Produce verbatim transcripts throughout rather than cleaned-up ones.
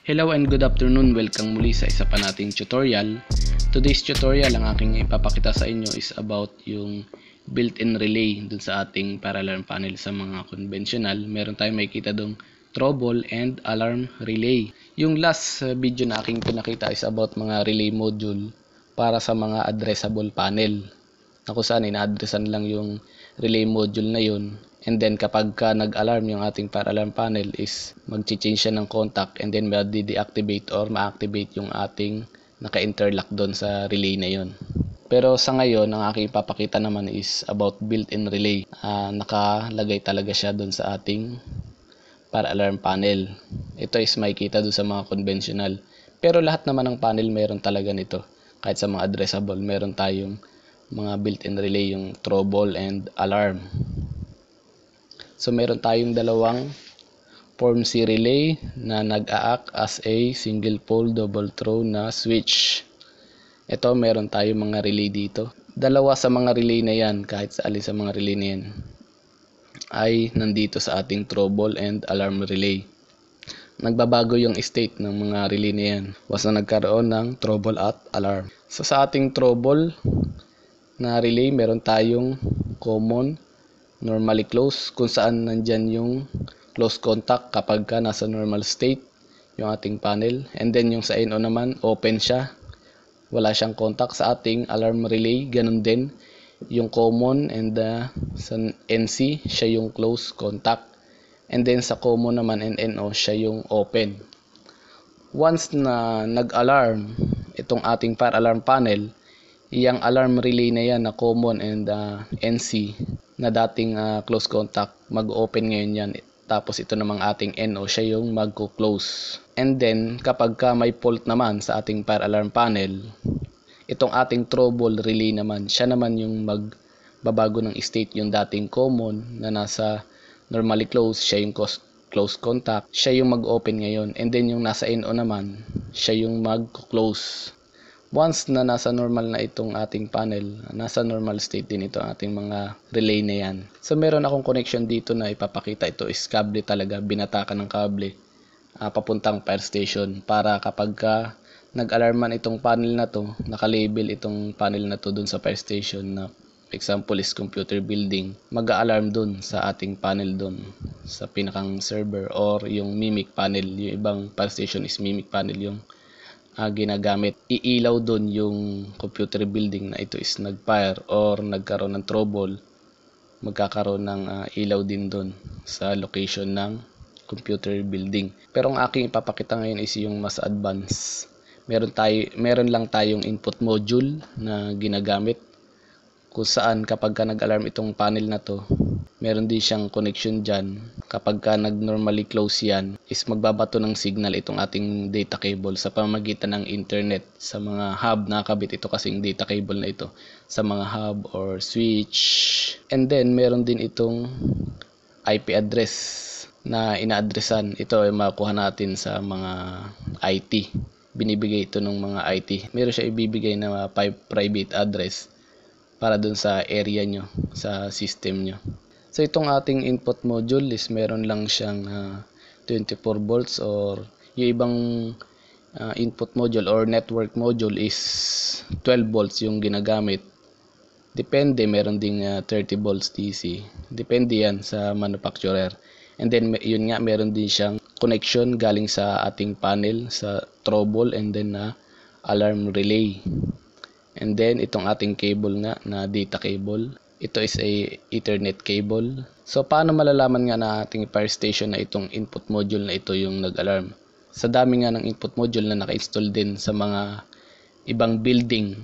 Hello and good afternoon. Welcome muli sa isa pa nating tutorial. Today's tutorial ang aking ipapakita sa inyo is about yung built-in relay dun sa ating fire alarm panel sa mga conventional. Meron tayong makikita dong trouble and alarm relay. Yung last video na aking pinakita is about mga relay module para sa mga addressable panel. Na kung saan ina-addressan lang yung relay module na yun. And then kapag ka nag-alarm yung ating fire alarm panel is mag-change siya ng contact and then ma-deactivate or ma-activate yung ating naka-interlock doon sa relay na yun. Pero sa ngayon, ang aking papakita naman is about built-in relay. Uh, nakalagay talaga siya doon sa ating fire alarm panel. Ito is makikita doon sa mga conventional. Pero lahat naman ng panel meron talaga nito. Kahit sa mga addressable, meron tayong mga built-in relay, yung trouble and alarm. So meron tayong dalawang form C relay na nag-a-act as a single pole double throw na switch. Ito meron tayong mga relay dito. Dalawa sa mga relay na yan, kahit sa alin sa mga relay na yan, ay nandito sa ating trouble and alarm relay. Nagbabago yung state ng mga relay na yan once na nagkaroon ng trouble at alarm. So sa ating trouble na relay, meron tayong common, normally close, kung saan nandyan yung close contact kapag ka nasa normal state yung ating panel. And then yung sa N O naman, open siya, wala siyang contact. Sa ating alarm relay, ganun din yung common, and uh, sa N C siya yung close contact, and then sa common naman and N O siya yung open. Once na nag-alarm itong ating fire alarm panel, yung alarm relay na yan na common and uh, N C na dating uh, close contact, mag-open ngayon yan. Tapos ito namang ating N O, siya yung mag-close. And then kapag ka may fault naman sa ating fire alarm panel, itong ating trouble relay naman, siya naman yung magbabago ng state. Yung dating common na nasa normally close, siya yung close contact, siya yung mag-open ngayon. And then yung nasa N O naman, siya yung mag-close. Once na nasa normal na itong ating panel, nasa normal state din ito ating mga relay na yan. So meron akong connection dito na ipapakita. Ito is kable talaga, binatakan ng kable uh, papuntang fire station, para kapag ka nag-alarman itong panel na to, nakalabel itong panel na to dun sa fire station na example is computer building, mag-a-alarm dun sa ating panel dun sa pinakang server or yung mimic panel. Yung ibang fire station is mimic panel yung Uh, ginagamit. Iilaw doon yung computer building na ito is nag-fire or nagkaroon ng trouble, magkakaroon ng uh, ilaw din doon sa location ng computer building. Pero ang aking ipapakita ngayon is yung mas advanced. Meron tayo, meron lang tayong input module na ginagamit kung saan kapag ka nag-alarm itong panel na to, meron din siyang connection dyan. Kapag ka nag-normally close yan, is magbabato ng signal itong ating data cable sa pamamagitan ng internet sa mga hub. Nakakabit ito kasing data cable na ito sa mga hub or switch. And then meron din itong I P address na ina-addressan. Ito ay makuha natin sa mga I T. Binibigay ito ng mga I T. Meron siya ibibigay na private address para dun sa area nyo, sa system nyo. So itong ating input module is meron lang siyang uh, twenty-four volts, or yung ibang uh, input module or network module is twelve volts yung ginagamit. Depende, meron ding uh, thirty volts D C. Depende yan sa manufacturer. And then yun nga, meron din siyang connection galing sa ating panel sa trouble and then na uh, alarm relay. And then itong ating cable nga na data cable, ito is a Ethernet cable. So paano malalaman nga na ating fire station na itong input module na ito yung nag-alarm? Sa dami nga ng input module na naka-install din sa mga ibang building,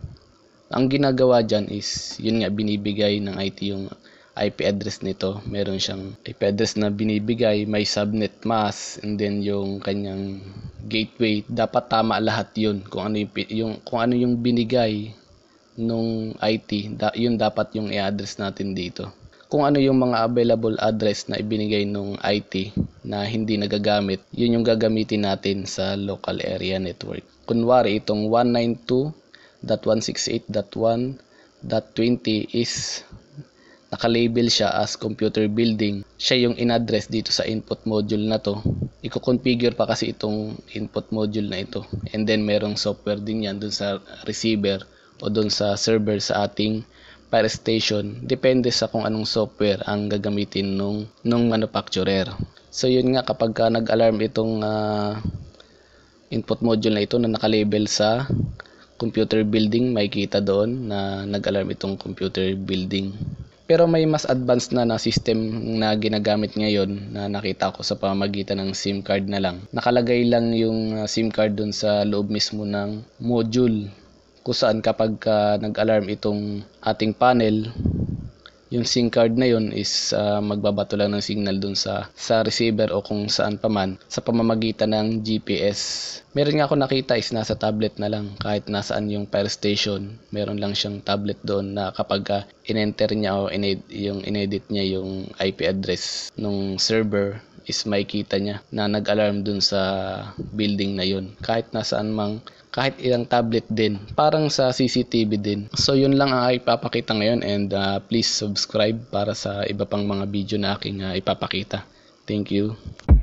ang ginagawa dyan is yun nga, binibigay ng I T yung I P address nito. Meron siyang I P address na binibigay, may subnet mask, and then yung kanyang gateway. Dapat tama lahat yun. Kung ano yung, yung, kung ano yung binigay nung I T, da, yun dapat yung i-address natin dito. Kung ano yung mga available address na ibinigay nung I T na hindi nagagamit, yun yung gagamitin natin sa local area network. Kunwari itong one ninety-two dot one sixty-eight dot one dot twenty is nakalabel siya as computer building, siya yung in-address dito sa input module na to. Iko-configure pa kasi itong input module na ito. And then merong software din yan dun sa receiver o dun sa server sa ating Fire Station. Depende sa kung anong software ang gagamitin nung, nung manufacturer. So yun nga, kapag ka nag-alarm itong uh, input module na ito na nakalabel sa computer building, makikita doon na nag-alarm itong computer building. Pero may mas advanced na na system na ginagamit ngayon na nakita ko sa pamamagitan ng SIM card na lang. Nakalagay lang yung SIM card dun sa loob mismo ng module, kung saan kapag uh, nag-alarm itong ating panel, yung SIM card na yun is uh, magbabato lang ng signal dun sa, sa receiver o kung saan pa man sa pamamagitan ng G P S. Meron nga ako nakita is nasa tablet na lang, kahit nasaan yung Fire Station, meron lang siyang tablet doon na kapag uh, in-enter niya o in yung in-edit niya yung I P address ng server is makikita niya na nag-alarm dun sa building na yun, kahit nasaan mang, kahit ilang tablet din, parang sa C C T V din. So yun lang ang ipapakita ngayon, and uh, please subscribe para sa iba pang mga video na aking uh, ipapakita. Thank you.